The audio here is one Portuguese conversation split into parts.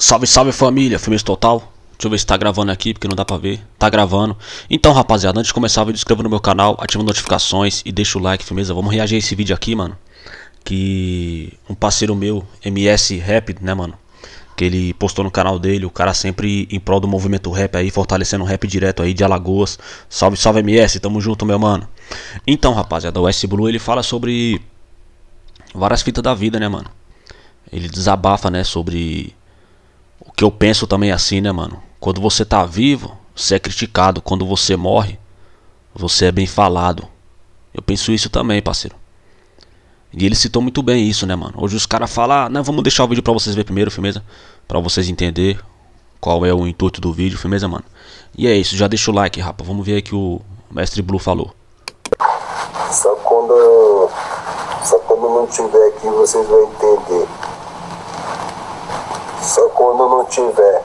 Salve, salve família, Firmeza Total. Deixa eu ver se tá gravando aqui, porque não dá pra ver. Tá gravando. Então, rapaziada, antes de começar o vídeo, inscreva no meu canal, ativa as notificações e deixa o like, firmeza. Vamos reagir a esse vídeo aqui, mano. Que um parceiro meu, MS Rap, né, mano, que ele postou no canal dele. O cara sempre em prol do movimento rap aí, fortalecendo o rap direto aí de Alagoas. Salve, salve MS, tamo junto, meu mano. Então, rapaziada, o S Blue, ele fala sobre várias fitas da vida, né, mano. Ele desabafa, né, sobre o que eu penso também assim, né, mano. Quando você tá vivo, você é criticado. Quando você morre, você é bem falado. Eu penso isso também, parceiro. E ele citou muito bem isso, né, mano. Hoje os caras falam, ah, não, vamos deixar o vídeo pra vocês ver primeiro, firmeza. Pra vocês entenderem qual é o intuito do vídeo, firmeza, mano. E é isso, já deixa o like, rapaz. Vamos ver aí que o Mestre Blue falou. Só quando não tiver aqui vocês vão entender. Só quando não tiver.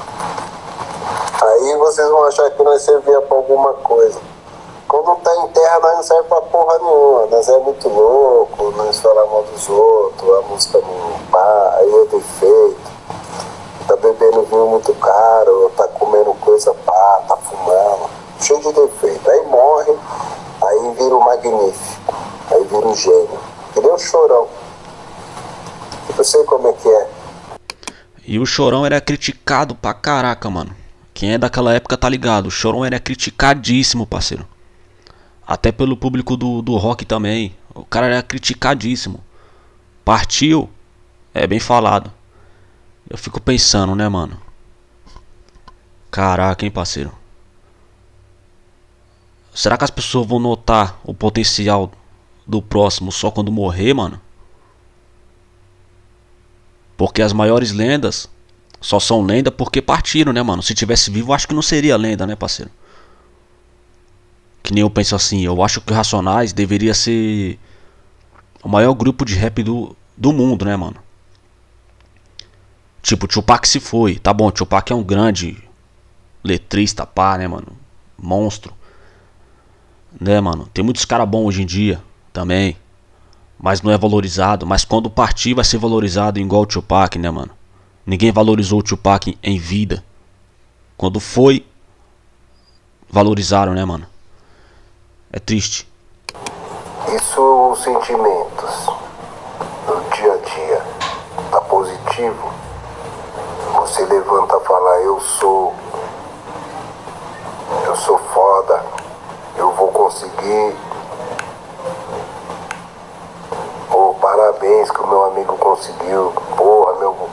Aí vocês vão achar que nós servia pra alguma coisa. Quando tá em terra nós não serve pra porra nenhuma. Nós é muito louco, nós falamos mal dos outros, a música não pá, aí é defeito. Tá bebendo vinho muito caro, tá comendo coisa pá, tá fumando. Cheio de defeito. Aí morre, aí vira o magnífico. Aí vira o gênio. Que nem o Chorão. Eu sei como é que é. E o Chorão era criticado pra caraca, mano. Quem é daquela época tá ligado. O Chorão era criticadíssimo, parceiro. Até pelo público do rock também. O cara era criticadíssimo. Partiu, é bem falado. Eu fico pensando, né, mano. Caraca, hein, parceiro. Será que as pessoas vão notar o potencial do próximo só quando morrer, mano? Porque as maiores lendas só são lenda porque partiram, né, mano? Se tivesse vivo, eu acho que não seria lenda, né, parceiro? Que nem eu penso assim. Eu acho que o Racionais deveria ser o maior grupo de rap do mundo, né, mano? Tipo, o Tupac se foi. Tá bom, o Tupac é um grande letrista, pá, né, mano? Monstro. Né, mano? Tem muitos caras bons hoje em dia também. Mas não é valorizado. Mas quando partir vai ser valorizado igual o Tupac, né, mano? Ninguém valorizou o Tupac em vida. Quando foi, valorizaram, né, mano? É triste. Isso, os sentimentos do dia a dia. Tá positivo. Você levanta e fala, eu sou foda. Eu vou conseguir. Parabéns que o meu amigo conseguiu. Porra,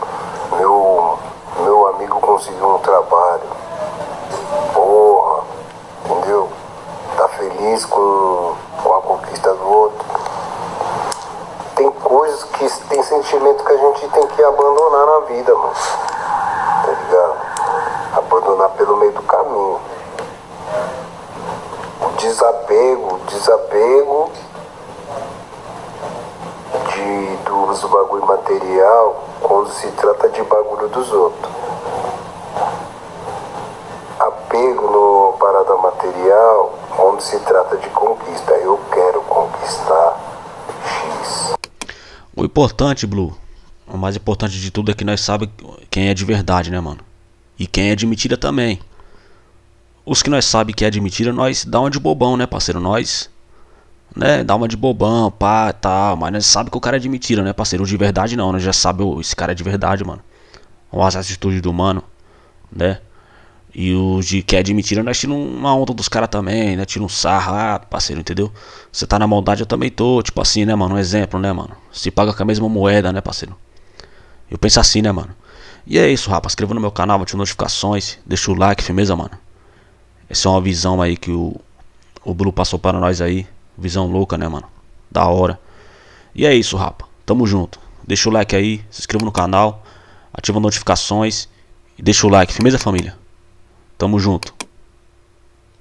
meu amigo conseguiu um trabalho. Porra, entendeu? Tá feliz com a conquista do outro. Tem coisas que tem sentimento que a gente tem que abandonar na vida, mano. Tá ligado? Abandonar pelo meio do caminho. O desapego dos bagulho material quando se trata de bagulho dos outros. Apego no parada material quando se trata de conquista. Eu quero conquistar X. O importante, Blue, o mais importante de tudo é que nós sabemos quem é de verdade, né, mano? E quem é de mentira também. Os que nós sabemos que é de mentira, nós dá uma de bobão, né, parceiro? Nós, né, dá uma de bobão, pá, tal. Mas nós sabemos que o cara é de mentira, né, parceiro? O de verdade não, nós já sabemos, esse cara é de verdade, mano. As atitudes do mano, né? E os de que é de mentira, nós tiramos uma onda dos caras também, né? Tira um sarro, parceiro, entendeu? Você tá na maldade, eu também tô, tipo assim, né, mano? Um exemplo, né, mano? Se paga com a mesma moeda, né, parceiro? Eu penso assim, né, mano? E é isso, rapaz. Inscreva no meu canal, ativa notificações, deixa o like, firmeza, mano. Essa é uma visão aí que o Blue passou para nós aí. Visão louca, né, mano? Da hora. E é isso, rapa. Tamo junto. Deixa o like aí, se inscreva no canal, ativa notificações e deixa o like. Firmeza, família? Tamo junto.